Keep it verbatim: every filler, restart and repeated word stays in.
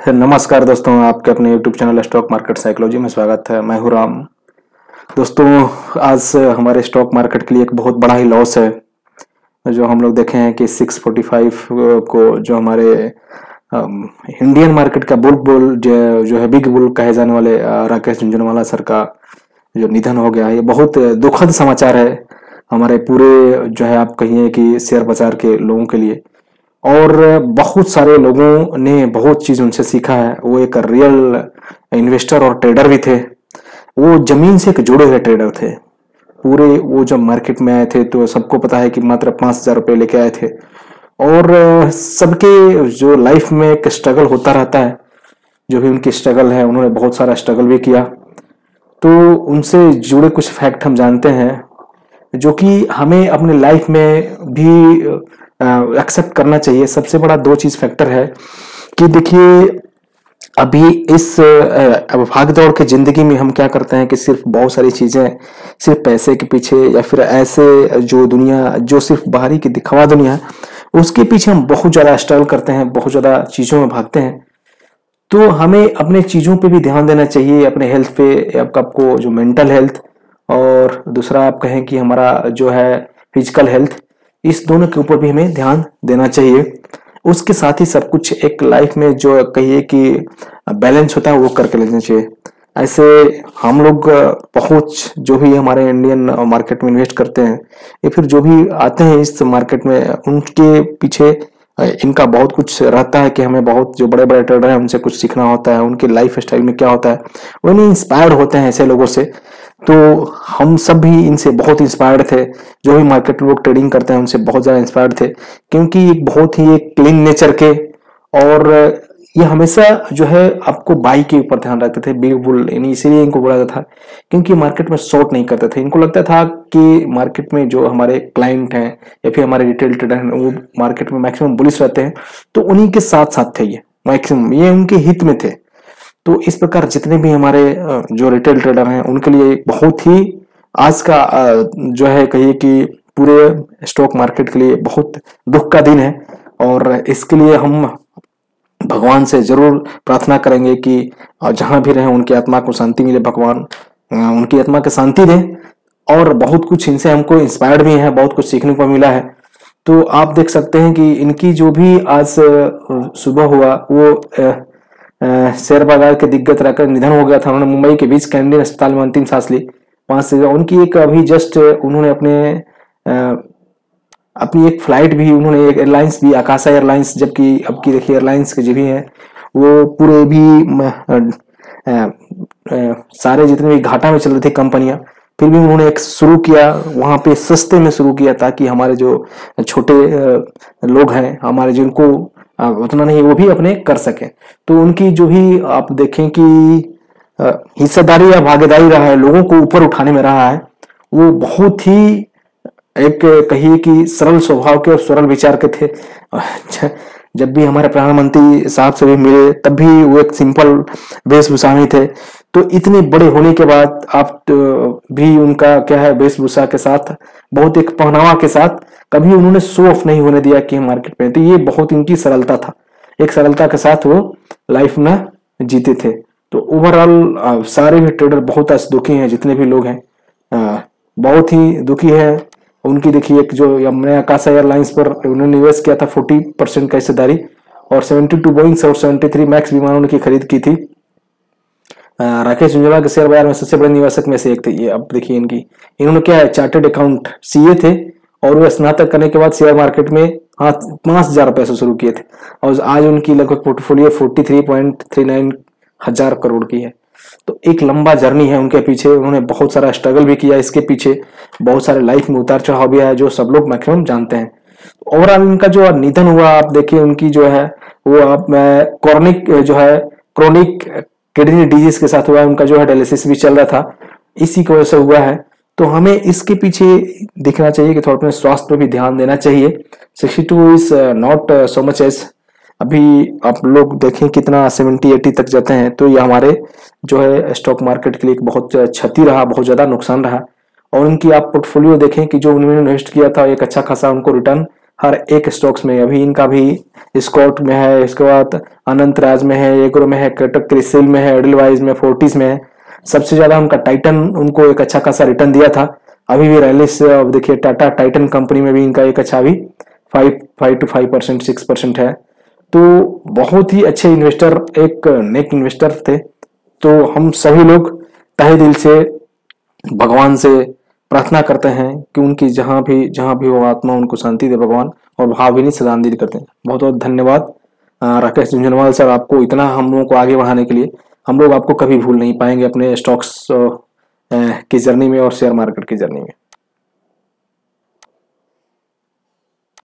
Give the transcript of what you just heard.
नमस्कार दोस्तों, आपके अपने YouTube channel stock market psychology में स्वागत है। मैं हूं राम। दोस्तों, आज हमारे स्टॉक मार्केट के लिए एक बहुत बड़ा ही लॉस है। जो हम लोग देखे हैं कि छह सौ पैंतालीस को जो हमारे इंडियन मार्केट का बुल बुल जो, जो है बिग बुल कहे जाने वाले राकेश झुंझुनवाला सर का जो निधन हो गया है, ये बहुत दुखद समाचार है हमारे पूरे जो है आप कहिए कि शेयर बाजार के लोगों के लिए। और बहुत सारे लोगों ने बहुत चीज उनसे सीखा है। वो एक रियल इन्वेस्टर और ट्रेडर भी थे। वो जमीन से जुड़े हुए ट्रेडर थे। पूरे वो जब मार्केट में आए थे तो सबको पता है कि मात्र पांच हजार रुपये लेके आए थे। और सबके जो लाइफ में एक स्ट्रगल होता रहता है, जो भी उनकी स्ट्रगल है, उन्होंने बहुत सारा स्ट्रगल भी किया। तो उनसे जुड़े कुछ फैक्ट हम जानते हैं जो कि हमें अपने लाइफ में भी एक्सेप्ट करना चाहिए। सबसे बड़ा दो चीज फैक्टर है कि देखिए, अभी इस भाग दौड़ के जिंदगी में हम क्या करते हैं कि सिर्फ बहुत सारी चीजें सिर्फ पैसे के पीछे या फिर ऐसे जो दुनिया जो सिर्फ बाहरी की दिखावा दुनिया है उसके पीछे हम बहुत ज्यादा स्ट्रगल करते हैं, बहुत ज्यादा चीजों में भागते हैं। तो हमें अपने चीजों पे भी ध्यान देना चाहिए, अपने हेल्थ पे, आपको जो मेंटल हेल्थ और दूसरा आप कहें कि हमारा जो है फिजिकल हेल्थ, इस दोनों के ऊपर भी हमें ध्यान देना चाहिए। उसके साथ ही सब कुछ एक लाइफ में जो कहिए कि बैलेंस होता है वो करके लेना चाहिए। ऐसे हम लोग बहुत जो भी हमारे इंडियन मार्केट में इन्वेस्ट करते हैं या फिर जो भी आते हैं इस मार्केट में, उनके पीछे इनका बहुत कुछ रहता है कि हमें बहुत जो बड़े बड़े ट्रेडर हैं उनसे कुछ सीखना होता है, उनके लाइफ स्टाइल में क्या होता है, वो नहीं इंस्पायर्ड होते हैं ऐसे लोगों से। तो हम सब भी इनसे बहुत इंस्पायर्ड थे। जो भी मार्केट लोग ट्रेडिंग करते हैं उनसे बहुत ज्यादा इंस्पायर्ड थे, क्योंकि एक बहुत ही एक क्लीन नेचर के, और ये हमेशा जो है आपको बाई के ऊपर ध्यान रखते थे, बिग बुल, इसीलिए इनको बोला जाता था क्योंकि मार्केट में शॉर्ट नहीं करते थे। इनको लगता था कि मार्केट में जो हमारे क्लाइंट हैं या फिर हमारे रिटेल ट्रेडर हैं वो मार्केट में मैक्सिमम बुलिश रहते हैं, तो उन्हीं के साथ साथ थे ये मैक्सिमम, ये उनके हित में थे। तो इस प्रकार जितने भी हमारे जो रिटेल ट्रेडर हैं उनके लिए बहुत ही आज का जो है कहिए कि पूरे स्टॉक मार्केट के लिए बहुत दुख का दिन है। और इसके लिए हम भगवान से जरूर प्रार्थना करेंगे कि जहां भी रहें उनकी आत्मा को शांति मिले, भगवान उनकी आत्मा को शांति दे। और बहुत कुछ इनसे हमको इंस्पायर्ड भी है, बहुत कुछ सीखने को मिला है। तो आप देख सकते हैं कि इनकी जो भी आज सुबह हुआ वो शेयर बाजार के दिग्गज रहकर निधन हो गया था। उन्होंने मुंबई के बीच कैंडी अस्पताल में अंतिम सांस ली। पांच से उनकी एक अभी जस्ट उन्होंने अपने आ, अपनी एक फ्लाइट भी, उन्होंने एक एयरलाइंस भी, आकाशा एयरलाइंस, जबकि अब की देखिए एयरलाइंस के जो भी है वो पूरे भी आ, आ, आ, सारे जितने भी घाटा में चल रही थी कंपनियां, फिर भी उन्होंने एक शुरू किया वहां पे सस्ते में शुरू किया ताकि हमारे जो छोटे लोग हैं, हमारे जिनको उतना नहीं वो भी अपने कर सके। तो उनकी जो भी आप देखें कि हिस्सेदारी या भागीदारी रहा है, लोगों को ऊपर उठाने में रहा है, वो बहुत ही एक कहिए कि सरल स्वभाव के और सरल विचार के थे। जब भी हमारे प्रधानमंत्री साहब से भी मिले तब भी वो एक सिंपल वेशभूषा में थे। तो इतने बड़े होने के बाद आप तो भी उनका क्या है, वेशभूषा के साथ बहुत एक पहनावा के साथ कभी उन्होंने शो ऑफ नहीं होने दिया कि मार्केट में। तो ये बहुत इनकी सरलता था, एक सरलता के साथ वो लाइफ में जीते थे। तो ओवरऑल सारे भी ट्रेडर बहुत आज दुखी हैं, जितने भी लोग हैं बहुत ही दुखी है। उनकी देखिए एक जो हमने आकाशा एयरलाइंस पर उन्होंने निवेश किया था फोर्टी परसेंट का हिस्सेदारी, और सेवेंटी टू बोइंग्स और सेवेंटी थ्री मैक्स विमानों की खरीद की थी। राकेश झुंझुनवाला के शेयर बाजार में सबसे बड़े निवेशक में से एक थे ये। अब देखिए इनकी, इन्होंने क्या है, चार्टेड अकाउंट सीए थे और वे स्नातक करने के बाद शेयर मार्केट में हाँ पांच हजार रुपए से शुरू किए थे, और आज उनकी लगभग portfolio forty three point three nine हजार करोड़ की है। तो एक लंबा जर्नी है उनके पीछे, उन्होंने बहुत सारा स्ट्रगल भी किया, इसके पीछे बहुत सारे लाइफ में उतार चढ़ाव भी है जो सब लोग मैक्सिमम जानते हैं। ओवरऑल इनका जो निधन हुआ, आप देखिए उनकी जो है वो आप क्रॉनिक जो है क्रोनिक किडनी डिजीज के साथ हुआ है। उनका जो है डायलिसिस भी चल रहा था, इसी की वजह से हुआ है। तो हमें इसके पीछे देखना चाहिए कि थोड़ा अपने स्वास्थ्य पे भी ध्यान देना चाहिए। Sixty two is not so much age, अभी आप लोग देखें कितना सेवेंटी एटी तक जाते हैं। तो ये हमारे जो है स्टॉक मार्केट के लिए एक बहुत क्षति रहा, बहुत ज्यादा नुकसान रहा। और उनकी आप पोर्टफोलियो देखें कि जो उन्होंने इन्वेस्ट किया था एक अच्छा खासा उनको रिटर्न हर एक स्टॉक्स में। अभी इनका भी स्कॉट में है, इसके बाद अनंत राज में है, एग्रो में है, कटक क्रिसिल में है, एडलवाइज में, फोर्टिस में है। सबसे ज्यादा उनका टाइटन उनको एक अच्छा खासा रिटर्न दिया था। अभी भी रैलिस देखिए, टाटा टाइटन कंपनी में भी इनका एक अच्छा भी five five to five percent six percent है। तो बहुत ही अच्छे इन्वेस्टर, एक नेक इन्वेस्टर थे। तो हम सभी लोग तहे दिल से भगवान से प्रार्थना करते हैं कि उनकी जहां भी जहां भी वो आत्मा, उनको शांति दे भगवान, और भावभीनी श्रद्धांजलि करते हैं। बहुत बहुत धन्यवाद राकेश झुंझुनवाल सर, आपको इतना हम लोगों को आगे बढ़ाने के लिए। हम लोग आपको कभी भूल नहीं पाएंगे अपने स्टॉक्स की जर्नी में और शेयर मार्केट की जर्नी में।